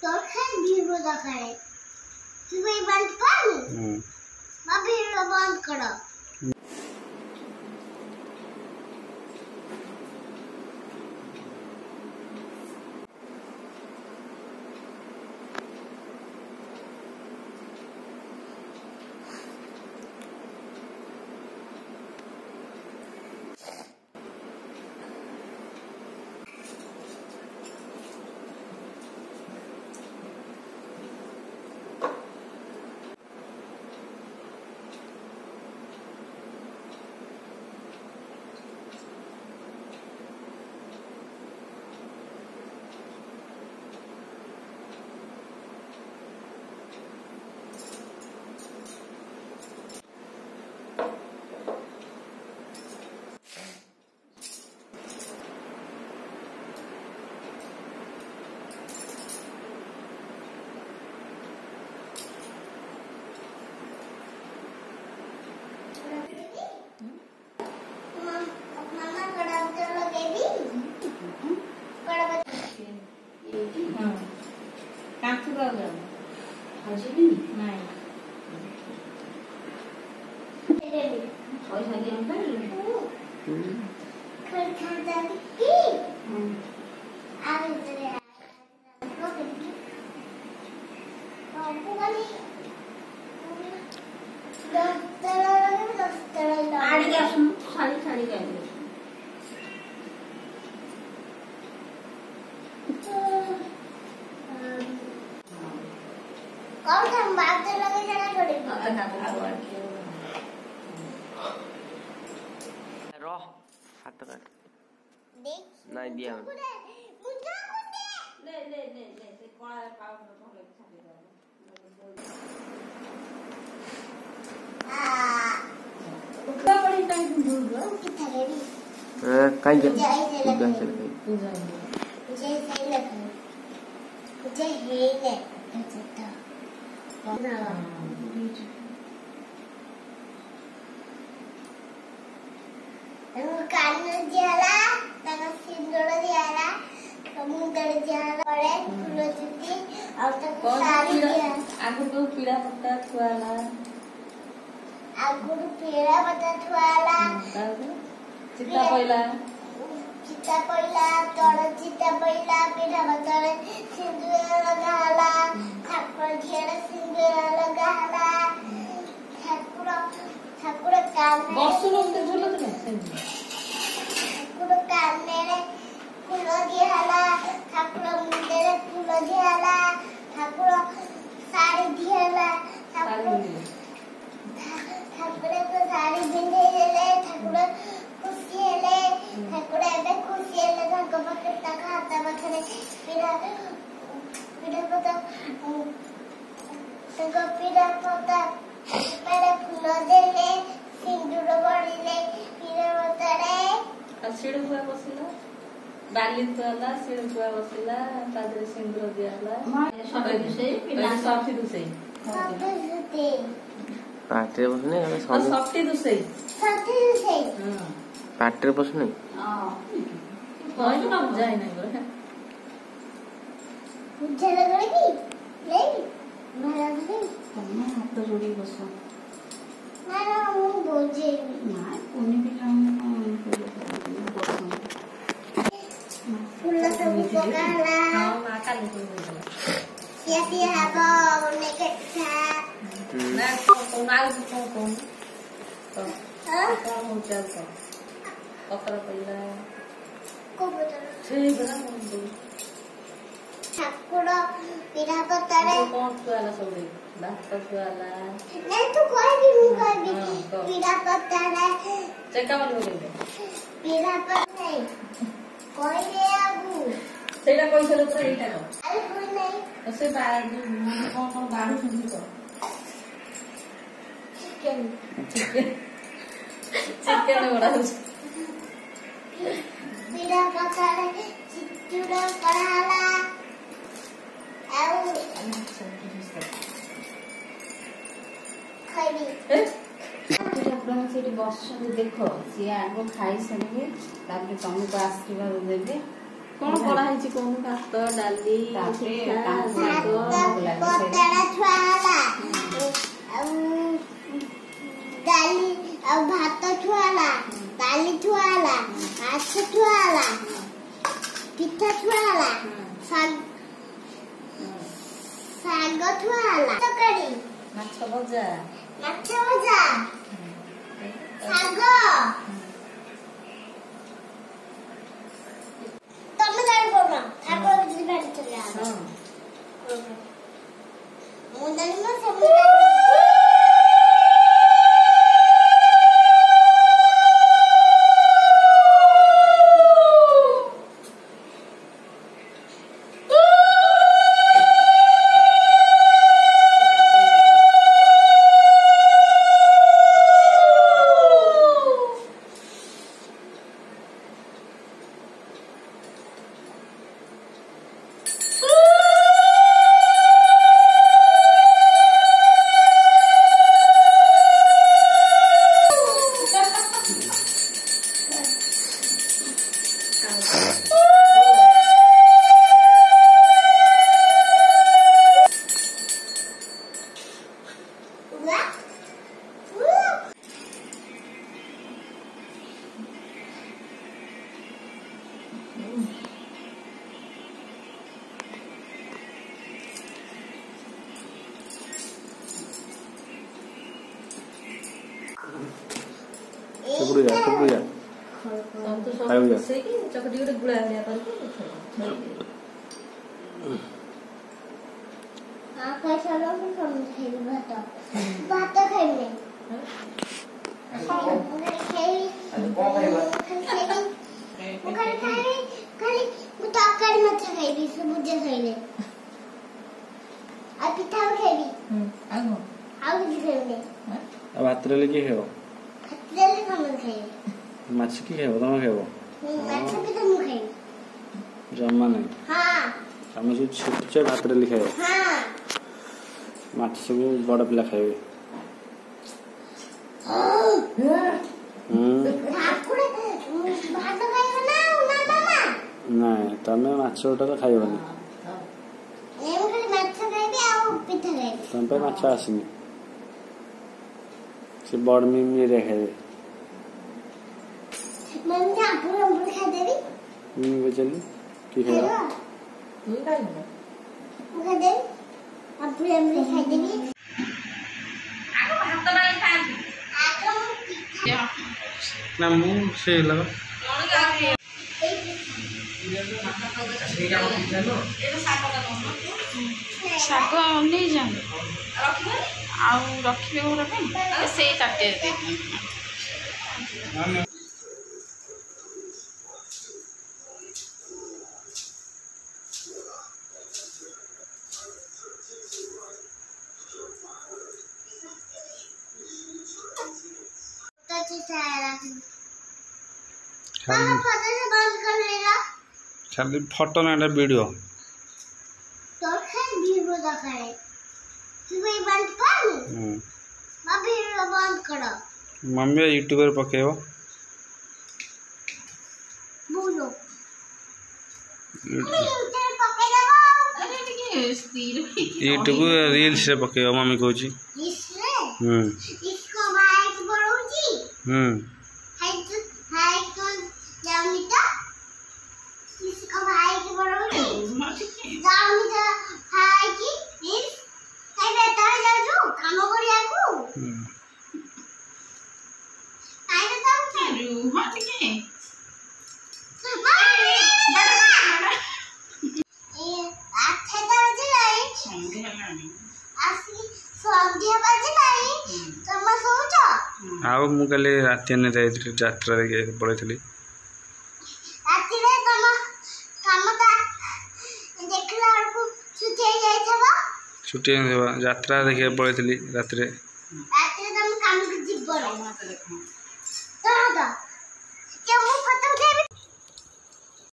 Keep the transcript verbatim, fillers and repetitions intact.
तो खाए वीडियो दिखाए तू भाई बंद कर हम्म मैं वीडियो बंद करो नहीं दिया ले ले ले ले से कोड़ा पाव में भले छाले आ ऊपर बड़ी टाइम दूर दो कितना रेडी हां काई के पूजा चल गई पूजा पूजा सही लगा पूजा है ने अच्छा ना हम कान दियाला तक सिंदूर दियाला समुद्र दियाला पड़े फूल चुटी और तक सारी दिया आगु तो पीड़ा पत्ता छुआला आगु पीड़ा पत्ता छुआला चित्ता पहिला चित्ता पहिला तोड़ चित्ता पहिला पीड़ा पत्ता सिंदूर लगाला ठाकुर दियाला सिंदूर लगाला ठाकुर ठाकुर कान बसु लोग तो झूलत ने ठाकुर कान में फूल दियाला ठाकुर मुंडे रे फूल दियाला ठाकुर साड़ी दियाला ठाकुर ठाकुर को साड़ी पिंधे ले ठाकुर खुशी ले ठाकुर एबे खुशी ले ताको पकटा खाता बखरे पीड़ा पीड़ा पता ताको पीड़ा पता पहले फूल देले सिंदूर बड़ीले पीड़ा पता सिड़ हुआ बसिला बाली तोला सिड़ हुआ बसिला तादरे सिंदूर दियाला सबे दुसे पिला साथी दुसे साथी दुसे पाटे बसने और साथी दुसे साथी दुसे हां पाटे बसने हां कोई ना जाए नहीं बोले पूजा लगेगी ले मारा दे तन्ना हाथ जोड़ी बसो मारा वो बोझे ना कोनी भी काम बसो फूल सब पकाला हां ना काली कोई बोला या या हबो नेके था ना को को ना को को तो हां का हो चल तो पकड़ पहिला को बता छे बड़ा मन ठाकुर पीड़ा पतारे कौन छुआला सब दे भात छुआला नहीं तो कोई भी नहीं कोई भी पीड़ा पतारे चेका मन हो गए पीड़ा पतारे कोई ले आगू सेटा कोई चलो तो एटा को अरे कोई नहीं से बाहर कौन कौन बाहर सुनी तो चिकन चिकन चिकन बड़ा पीड़ा पतारे चित्तूरा कराला आउ खाई ଆପଣ ସେଠି ବସିଛନ୍ତି ଦେଖ ସିଏ ଆଗ ଖାଇସାରିବେ ତାପରେ ତମକୁ ଆଶୀର୍ବାଦ ଦେବେ କଣ କରା ହେଇଛି କହୁନୁ ଭାତ ଡାଲି अब भात छुआला दाली छुआला माछ छुआला पिठा छुआला साग साग छुआला तकारी माछ भजा माछ भजा साग तमे जान कोना ठाकुर जी बाड़ी चले आ हां मु जानि म सब चुपड़ू जा चुपड़ू जा सब तो खाऊ जा। सब से की चकटी गोटे गुड़ा लिया करके हां कैसा लो फिर समझाई भात भात खाइबे खाई खाई खाई खाली मु तकारी मत खाइबी सब बुझे खाइले आ पिठा खाइबी हम आगो आउ जी खाइबे अब भात रे की हेबो खतले कमन खाइबे माछ की हेबो तमे हेबो माछ भी तो मु खाइबे जम्मा नहीं हां हम जो छोटे भात रे लिखाए हां माछ सब बड़ पिला खाइबे हम्म ठाकुर भात खाइबे ना ना मामा नहीं तमे माछ उठा खाइबनी एम खाली माछ खाइबे आ पिठा खाइबे तम पे माछ आसीनी से बड़ मिमी रे खाइबे मम्मी जा पूरा पूरा खा देबी मिमी बचली की हेबो तू खाई ना खा दे अब पूरा पूरा खा देबी आगो भात डाली खाती आगो ना मु से लगा कौन का ए ଶାଗ ନେଇଯାଆନ୍ତୁ रखिबे ଆଉ ରଖିବେ ଘର ପାଇଁ ସେଇ ତାଟିଆରେ तो चितारा मामा फोटो से बंद कर लेला खाली फोटो ना वीडियो तो खाली वीडियो दिखाए तू भाई बंद कर हम्म मैं वीडियो बंद करो मम्मी यूट्यूब पर पकेबो बोलो यूट्यूब यूट्यूब पकड़ लो अरे ଟିକେ ସ୍ଥିର यूट्यूब रील्स रे पकेबो मम्मी कहूची इसरे हम्म इसको हाइट बढ़ाऊंगी हम्म हाइट हाइट को जाऊंगी तो इसको हाइट बढ़ाऊंगी जाऊंगी तो हाइट इस हाइट बेटा जाऊँ काम करिया को हाइट तो ରୁହ ଟିକେ आउ मु काली राति ने जाइଥିଲି ଯାତ୍ରା ଦେଖି ପଳେଇଥିଲି ଛୁଟି ଯାତ୍ରା ଦେଖିବାକୁ ପଳେଇଥିଲି ରାତିରେ ରାତିରେ ତମ କାମକୁ ଯିବ